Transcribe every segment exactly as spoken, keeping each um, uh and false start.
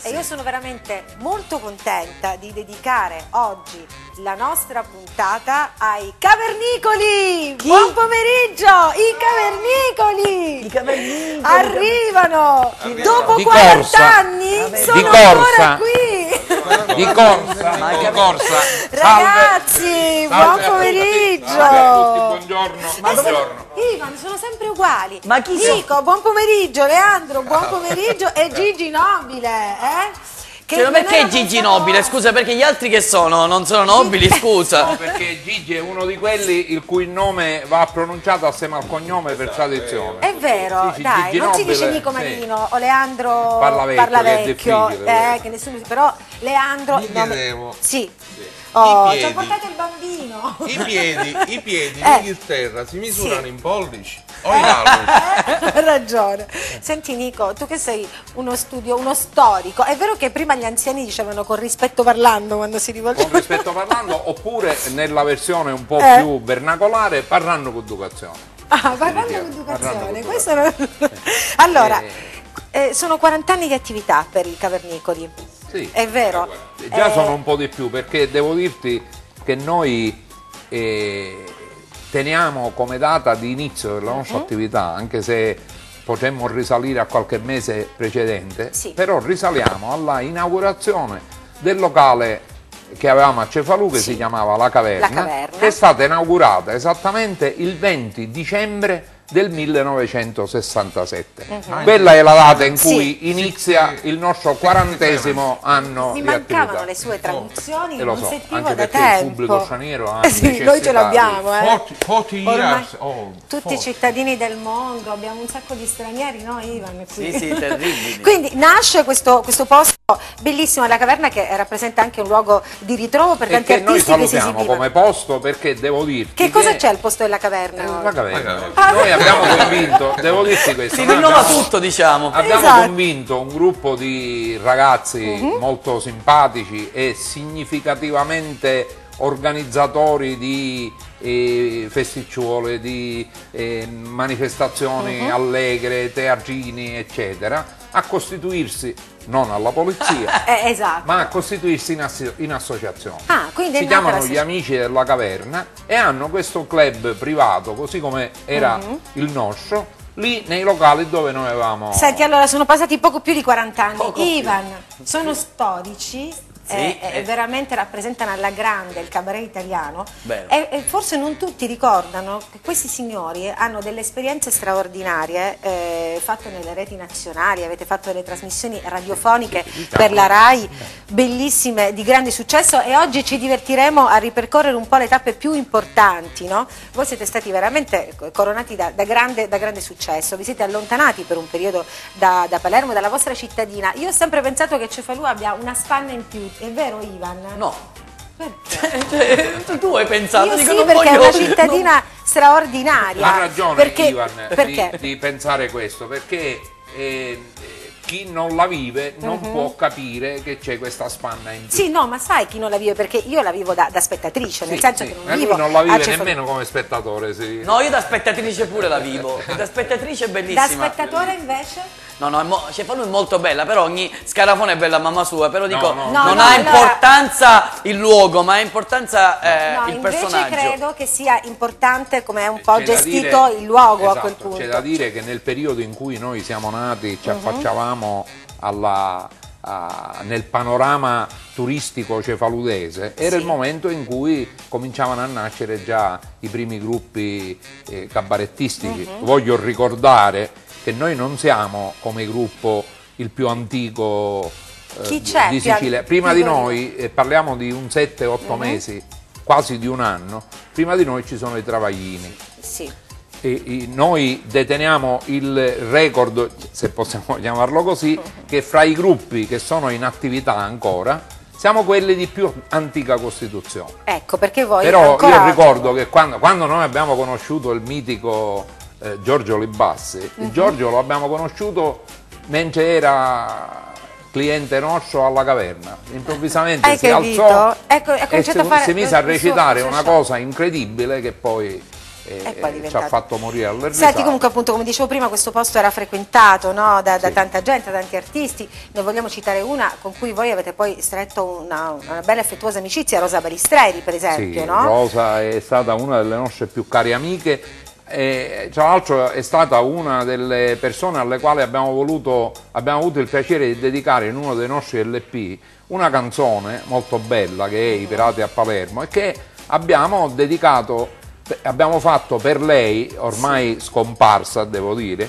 e io sono veramente molto contenta di dedicare oggi la nostra puntata ai cavernicoli. Chi? Buon pomeriggio, i cavernicoli! I cavernicoli arrivano Arrivano. dopo di quaranta anni, sono di corsa. ancora qui. Di corsa, di corsa. Ragazzi, Salve. buon Salve. pomeriggio. Salve a tutti, buongiorno. Ma buongiorno. Ivan, sono sempre uguali. Ma chi Nico, so? buon pomeriggio, Leandro, buon pomeriggio e Gigi Nobile, eh? Che Cioè, perché non Gigi era Nobile? cosa. Scusa, perché gli altri che sono? Non sono nobili, scusa. No, perché Gigi è uno di quelli il cui nome va pronunciato assieme al cognome per tradizione. È vero, Sì, sì, dai, Gigi non si Nobile, dice Nico sì. Marino o Leandro Parla vecchio, parla che è vecchio, difficile, eh, che nessuno, però Leandro Mi nome- chiedevo, sì. Oh, I ci ha piedi. portato il bambino. i piedi, i piedi Eh. in Inghilterra si misurano Sì. in pollici o in alluci? Hai ragione. Senti Nico, tu che sei uno studio, uno storico, è vero che prima gli anziani dicevano con rispetto parlando quando si Con rivolgevano? rispetto parlando, oppure nella versione un po' Eh. più vernacolare, parlando con educazione. Ah, parlando diceva, di parlando educazione, con questo non... Allora, Eh. eh, sono quaranta anni di attività per i cavernicoli. Sì. È vero. Già Eh, sono un po' di più, perché devo dirti che noi eh, teniamo come data di inizio della nostra Mhm. attività, anche se potremmo risalire a qualche mese precedente, Sì. però risaliamo alla inaugurazione del locale che avevamo a Cefalù, che Sì. si chiamava La Caverna, La Caverna. che è stata inaugurata esattamente il venti dicembre del millenovecentosessantasette. Mhm. Quella è la data in Sì. cui inizia il nostro quarantesimo anno Mi di mancavano attività. le sue traduzioni, E lo non so, sentivo anche da perché tempo. il pubblico straniero ha Eh sì, noi ce necessità l'abbiamo, eh. forty, forty Ormai years old. tutti forty. i cittadini del mondo, abbiamo un sacco di stranieri, no Ivan? Qui. Sì, sì, terribili. Quindi nasce questo, questo posto bellissimo alla Caverna, che rappresenta anche un luogo di ritrovo per E tanti che noi artisti che si salutiamo esibivano. come posto, perché devo dirti Che cosa c'è al posto della Caverna? Eh, oggi? La Caverna. Ah. Noi abbiamo convinto, devo dirti questo, Si noi rinnova abbiamo- tutto, diciamo. Abbiamo Esatto. convinto un gruppo di ragazzi molto simpatici e significativamente organizzatori di eh, festicciuole, di eh, manifestazioni allegre, teatrini, eccetera, a costituirsi, non alla polizia, Eh, esatto. ma a costituirsi in, assi- in associazione. Ah, quindi è Si nata chiamano la gli soci- Amici della Caverna e hanno questo club privato, così come era il nostro, lì nei locali dove noi avevamo... Senti, allora sono passati poco più di quaranta anni. Poco più. Ivan, sono storici. E eh. veramente rappresentano alla grande il cabaret italiano. Vero. E, e forse non tutti ricordano che questi signori hanno delle esperienze straordinarie eh, fatte nelle reti nazionali. Avete fatto delle trasmissioni radiofoniche per la RAI bellissime, di grande successo, e oggi ci divertiremo a ripercorrere un po' le tappe più importanti, no? Voi siete stati veramente coronati da, da, grande, da grande successo, vi siete allontanati per un periodo da, da Palermo, dalla vostra cittadina. Io ho sempre pensato che Cefalù abbia una spanna in più, è vero Ivan? No. Perché? Tu, tu hai pensato, Io dico, sì, non perché è voglio- una cittadina straordinaria. Ha ragione perché, Ivan perché? Di, di pensare questo, perché eh, chi non la vive non può capire che c'è questa spanna in più. Sì, no, ma sai chi non la vive? Perché io la vivo da, da spettatrice, nel Sì, senso sì, che non e lui vivo non la a vive Cefalù. nemmeno come spettatore. Sì. No, io da spettatrice pure la vivo. Da spettatrice è bellissima. Da spettatore invece? No, no, è mo- Cefalù è molto bella, però ogni scarafone è bella a mamma sua, però dico, no. No, non no, ha allora- importanza il luogo, ma ha importanza eh, No, il invece personaggio. credo che sia importante come è un po' C'è da gestito dire- il luogo esatto, a quel punto. C'è da dire che nel periodo in cui noi siamo nati ci affacciavamo alla, a- nel panorama turistico cefaludese, era Sì. il momento in cui cominciavano a nascere già i primi gruppi eh, cabarettistici. Voglio ricordare che noi non siamo come gruppo il più antico eh, Chi c'è di più Sicilia. antico Prima di di noi, eh, parliamo di un sette otto mesi, quasi di un anno, prima di noi ci sono i Travaglini. Sì. E, e noi deteniamo il record, se possiamo chiamarlo così, che fra i gruppi che sono in attività ancora siamo quelli di più antica costituzione. Ecco, perché voi Però ancora io oggi- ricordo che quando, quando noi abbiamo conosciuto il mitico eh, Giorgio Libassi, il Giorgio lo abbiamo conosciuto mentre era cliente nostro alla Caverna, improvvisamente Hai si capito? alzò Ecco, ha e si, cominciato a fare si mise a il suo- recitare il suo una show. cosa incredibile che poi e, E poi è e ci diventato- ha fatto morire alle risate. Senti, comunque appunto come dicevo prima questo posto era frequentato, no, da, da Sì. tanta gente, da tanti artisti. Ne vogliamo citare una con cui voi avete poi stretto una, una bella affettuosa amicizia, Rosa Balistreri per esempio, Sì, no? Rosa è stata una delle nostre più care amiche e tra l'altro è stata una delle persone alle quali abbiamo voluto, abbiamo avuto il piacere di dedicare in uno dei nostri L P una canzone molto bella che è I Pirati a Palermo e che abbiamo dedicato, abbiamo fatto per lei, ormai scomparsa devo dire,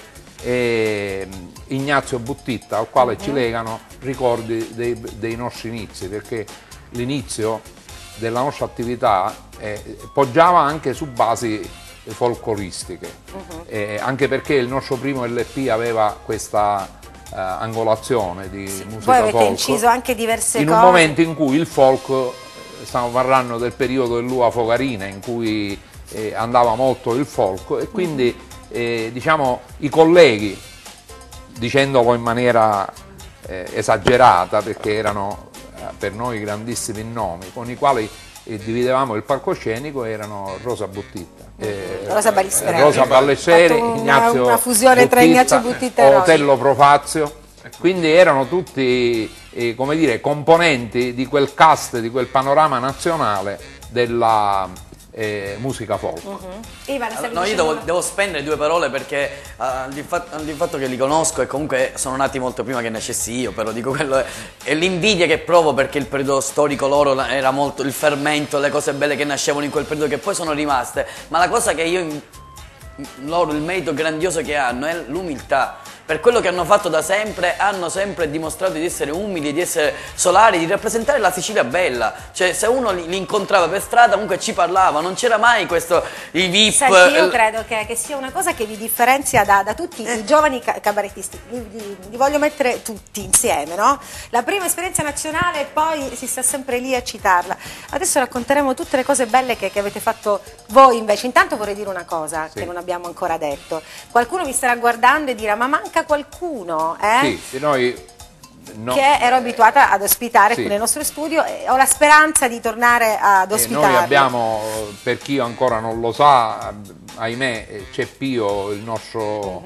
e Ignazio Buttitta, al quale ci legano ricordi dei, dei nostri inizi, perché l'inizio della nostra attività eh, poggiava anche su basi folcloristiche, Uh-huh. eh, anche perché il nostro primo L P aveva questa eh, angolazione di musica Voi avete folk, inciso anche diverse in cose. un momento in cui il folk, eh, stiamo parlando del periodo dell'Ua Fogarina, in cui eh, andava molto il folk e quindi eh, diciamo i colleghi, dicendolo in maniera eh, esagerata perché erano eh, per noi grandissimi nomi con i quali eh, dividevamo il palcoscenico, erano Rosa Buttitta, eh, Rosa Balistreri. Rosa Balleseri, Fatto una- Ignazio una fusione tra Buttitta, Ignazio Buttitta e Rosa. Otello Profazio, quindi erano tutti eh, come dire, componenti di quel cast, di quel panorama nazionale della eh, musica folk. Ivan, stavi No, io dicendo devo, una- devo spendere due parole perché uh, al, di fatto, al di fatto che li conosco e comunque sono nati molto prima che nascessi io, però dico quello è, è l'invidia che provo perché il periodo storico loro la- era molto il fermento, le cose belle che nascevano in quel periodo che poi sono rimaste, ma la cosa che io in- loro il merito grandioso che hanno è l'umiltà. Per quello che hanno fatto da sempre, hanno sempre dimostrato di essere umili, di essere solari, di rappresentare la Sicilia bella. Cioè, se uno li, li incontrava per strada, comunque ci parlava, non c'era mai questo, i V I P. Senti, io eh, credo che, che sia una cosa che vi differenzia da, da tutti i giovani ca- cabarettisti, li, li- li voglio mettere tutti insieme, no? La prima esperienza nazionale e poi si sta sempre lì a citarla. Adesso racconteremo tutte le cose belle che, che avete fatto voi invece. Intanto vorrei dire una cosa Sì. che non abbiamo ancora detto. Qualcuno vi starà guardando e dirà, ma manca qualcuno, eh? Sì, noi no, Che ero abituata ad ospitare sì. qui nel nostro studio e ho la speranza di tornare ad eh, ospitarlo. noi abbiamo, per chi ancora non lo sa, ahimè c'è Pio, il nostro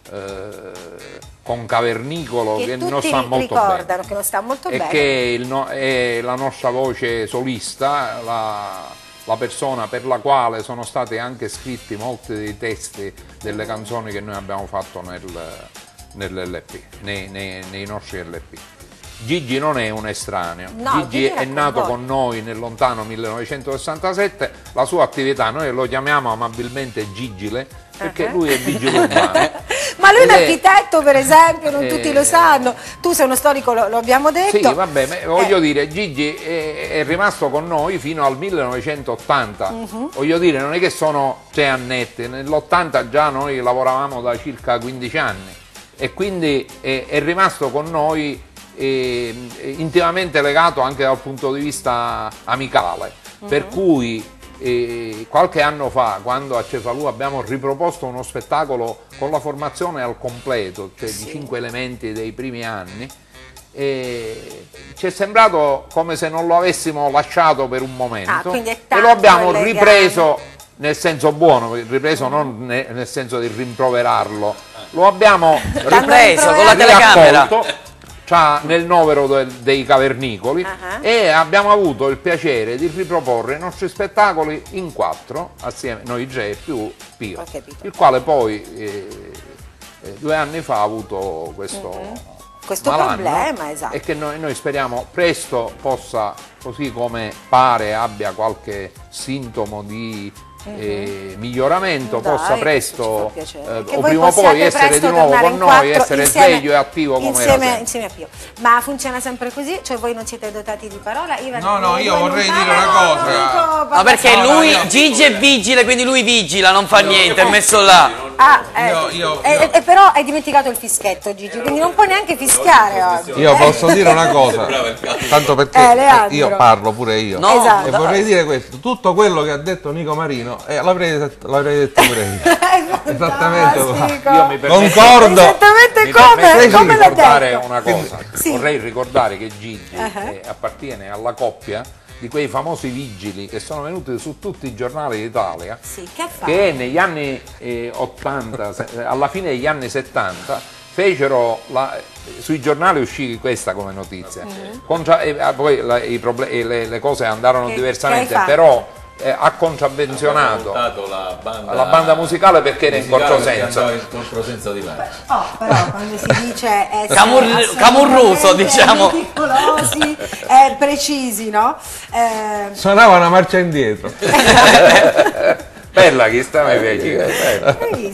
eh, concavernicolo, che, che non tutti sta ri- molto ricordano bene. che non sta molto E bene. che il no- è la nostra voce solista, la, la persona per la quale sono stati anche scritti molti dei testi delle canzoni che noi abbiamo fatto nel, nell'L P, nei, nei, nei nostri L P. Gigi non è un estraneo, No, Gigi Gigi era è con nato voi. con noi nel lontano millenovecentosessantasette, la sua attività noi lo chiamiamo amabilmente Gigile perché Uh-huh. lui è vigile urbano. Ma lui è un Ed è- architetto, per esempio, non tutti lo eh, sanno. Tu sei uno storico, lo, lo abbiamo detto. Sì, vabbè, ma voglio Eh, dire, Gigi è, è rimasto con noi fino al millenovecentottanta. Mhm. Voglio dire, non è che sono sei annetti, nell'ottanta già noi lavoravamo da circa quindici anni e quindi è, è rimasto con noi eh, intimamente legato anche dal punto di vista amicale. Mhm. Per cui eh, qualche anno fa, quando a Cefalù abbiamo riproposto uno spettacolo con la formazione al completo, cioè di cinque elementi dei primi anni, e ci è sembrato come se non lo avessimo lasciato per un momento Ah, quindi è e tanto lo abbiamo il legame. ripreso nel senso buono, ripreso non ne- nel senso di rimproverarlo, lo abbiamo ripreso con la rimproverato. telecamera. riaccolto, cioè, nel novero del- dei cavernicoli Ah. e abbiamo avuto il piacere di riproporre i nostri spettacoli in quattro assieme, noi tre più Pio, Ho capito. il quale poi eh, eh, due anni fa ha avuto questo Questo malanno, problema, esatto. e che noi, noi speriamo presto possa, così come pare abbia qualche sintomo di eh, miglioramento, Dai, possa questo presto ci fa piacere. eh, Che o voi prima o poi possiate essere di presto nuovo tornare con in noi, quattro essere insieme- sveglio e attivo come era insieme, sempre. insieme a Pio. Ma funziona sempre così? Cioè voi non siete dotati di parola? Ivan, No, no, voi io non vorrei parlano, dire una no, cosa. Enrico, Ma perché No, no, lui, io- Gigi è vigile, quindi lui vigila, non fa niente, è messo là. Ah, eh, Io- io- eh, io- eh, però hai dimenticato il fischietto, Gigi, quindi non puoi neanche fischiare oggi. Io eh? posso dire una cosa, tanto perché Eh, Leandro. io parlo pure io. No, Esatto. E dai. vorrei dire questo, tutto quello che ha detto Nico Marino eh, l'avrei, detto- l'avrei detto pure io. È Esattamente. fantastico. Io mi permetto, Concordo. Esattamente mi come, permetto di come l'ha ricordare detto. una cosa, Sì. vorrei ricordare che Gigi Uh-huh. eh, appartiene alla coppia di quei famosi vigili che sono venuti su tutti i giornali d'Italia, Sì, che fa? che negli anni eh, ottanta, se- alla fine degli anni settanta, fecero la- sui giornali uscì questa come notizia. Concia- e, ah, poi la- i proble- e le, le cose andarono Che- diversamente, che hai fatto? però eh, ha contravvenzionato portato la banda, la banda musicale perché era in musicale controsenso. perché andava in controsenso di me. Oh, però quando si dice essere Camur- assolutamente camurruso, diciamo. meticolosi e precisi, no? Eh, Suonava una marcia indietro. Bella chi sta mi piace. hai